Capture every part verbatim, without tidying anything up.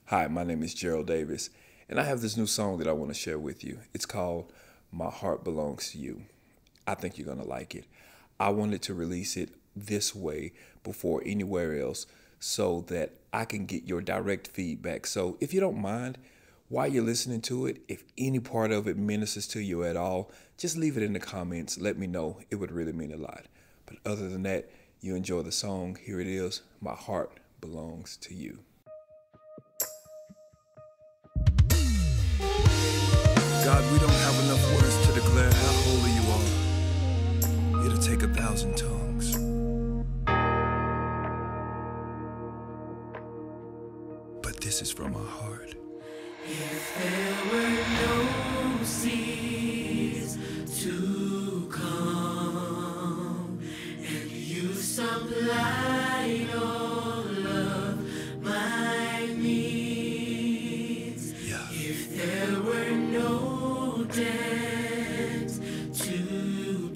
Hi, my name is Gerald Davis, and I have this new song that I want to share with you. It's called My Heart Belongs to You. I think you're going to like it. I wanted to release it this way before anywhere else so that I can get your direct feedback. So if you don't mind, while you're listening to it, if any part of it ministers to you at all, just leave it in the comments. Let me know. It would really mean a lot. But other than that, you enjoy the song. Here it is. My heart belongs to you. God, we don't have enough words to declare how holy you are. It'll take a thousand tongues. But this is from our heart. If there were no seas to come, and you supplied all of my needs, Yeah. if there were no debt to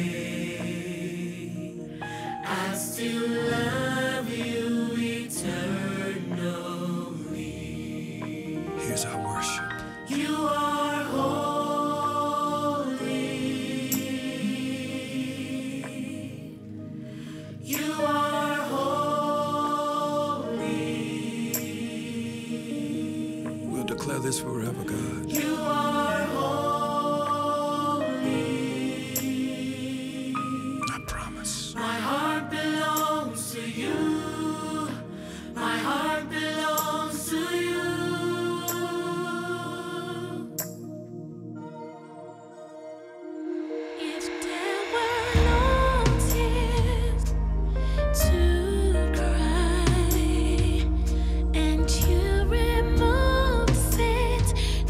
pay, I still love you eternally. Here's our worship. You are holy. You are holy. We'll declare this forever, God. You are holy. I promise. My heart belongs to you. My heart belongs to you. If there were no tears to cry, and you removed that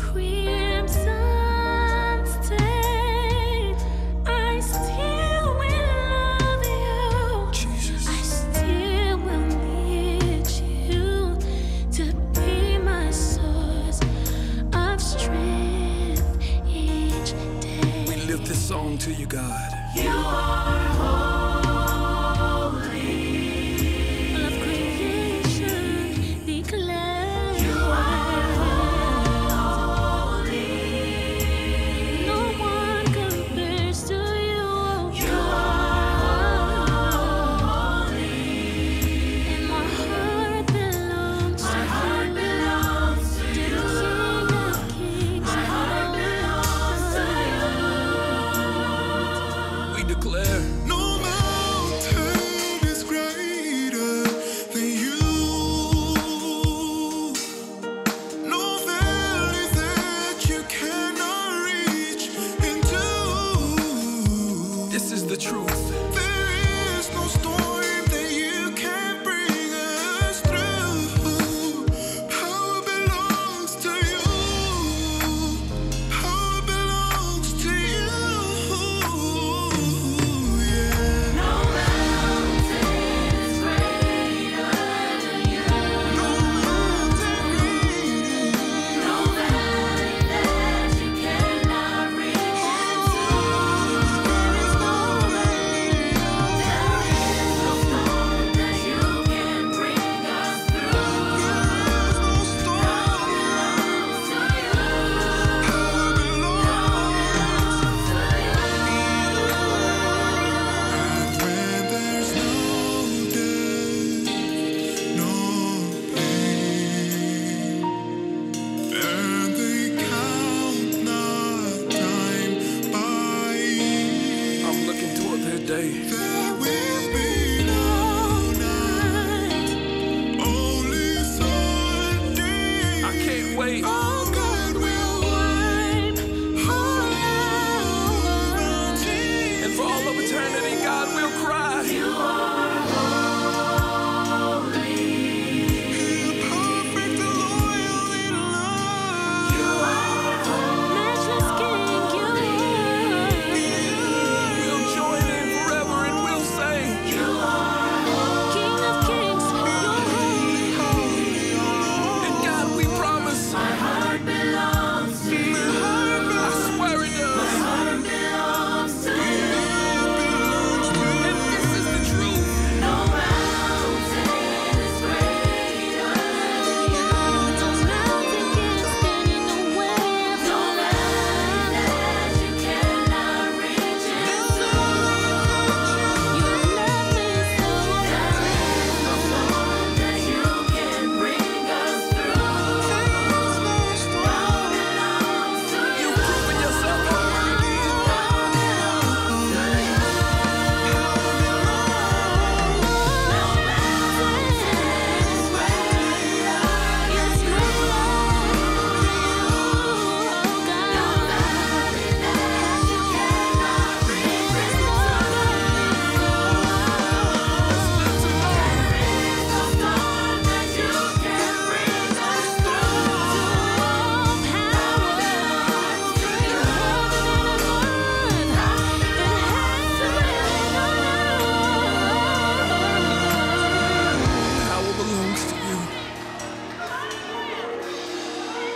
crimson stain, I still will love you. Jesus. I still will need you to be my source of strength each day. We lift this song to you, God. You are holy. All of creation declares You are holy. no one compares to you. You are holy. And my heart belongs to My heart you. belongs to To the you. King of Kings. My heart belongs to you. We declare no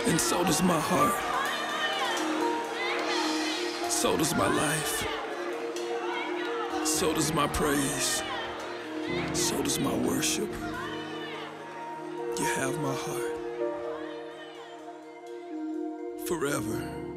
And so does my heart. So does my life. So does my praise. So does my worship. You have my heart forever.